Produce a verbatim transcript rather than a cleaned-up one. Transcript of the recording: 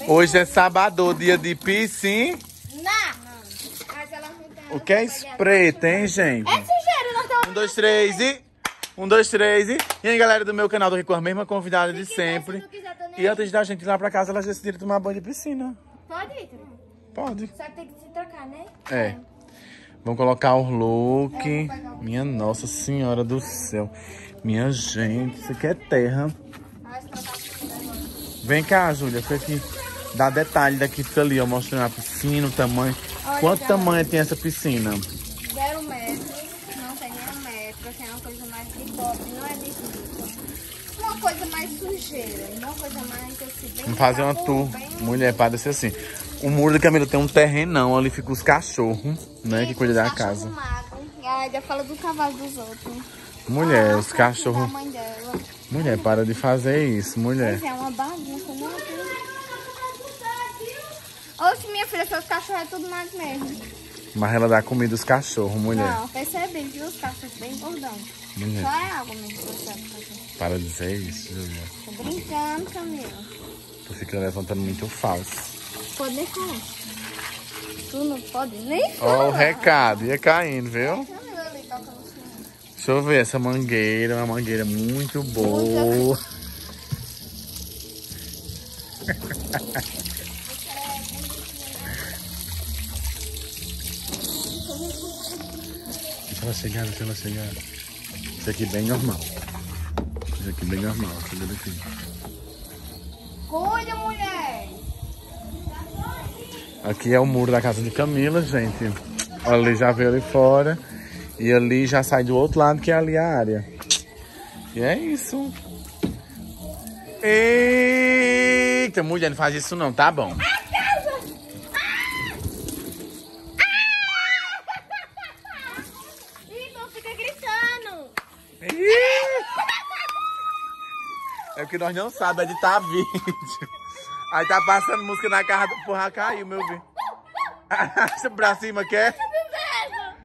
Hoje é sábado, dia de piscina. Mas ela não tem. O que é spray, tem, gente? É sujeira, não tá. Um, dois, três e... Um, dois, três e... E aí, galera do meu canal, tô aqui com a mesma convidada de sempre. E antes da gente ir lá pra casa, elas decidiram tomar banho de piscina. Pode ir, Pode. só que tem que se trocar, né? É. Vamos colocar o look. Minha Nossa Senhora do Céu. Minha gente, isso aqui é terra. Vem cá, Júlia, fica aqui. Dá detalhe daqui pra ali, ó, mostrando a piscina, o tamanho. Olha, Quanto galera. tamanho tem essa piscina? Zero metro, não tem nem um metro, assim, é uma coisa mais de top, não é de uma coisa mais sujeira, uma coisa mais assim, bem. Vamos fazer uma tour. Mulher, para ser assim. O muro da Camila tem um terrenão, ali fica os cachorros, né, que cuida da casa. Magro. Ai, já fala do cavalo dos outros. Mulher, Ah, os cachorros. da mãe dela. Mulher, para de fazer isso, mulher. Mas é uma bagunça, não é? Oxe, minha filha, seus cachorros é tudo mais mesmo. Mas ela dá comida aos cachorros, mulher. Não, percebi, viu? Os cachorros bem gordão. Mulher. Só é água mesmo que você sabe fazer. Para de dizer isso, Júlia. Tô brincando, Camila. Tu fica levantando muito falso. Pode nem falar. Tu não pode nem falar. Ó, o recado, ia caindo, viu? Camila ali toca no chão. Deixa eu ver essa mangueira, uma mangueira muito boa. Deixa ela chegar, deixa ela chegar. Isso aqui bem normal. Isso aqui bem normal, cuida daqui. Cuida, mulher! Aqui é o muro da casa de Camila, gente. Ali já veio ali fora. E ali já sai do outro lado, que é ali a área. E é isso. Eita, mulher, não faz isso não, tá bom? Ih, não fica gritando! É porque nós não sabemos editar vídeo. Aí tá passando música na casa do porra, caiu, meu filho. Pra cima, quer?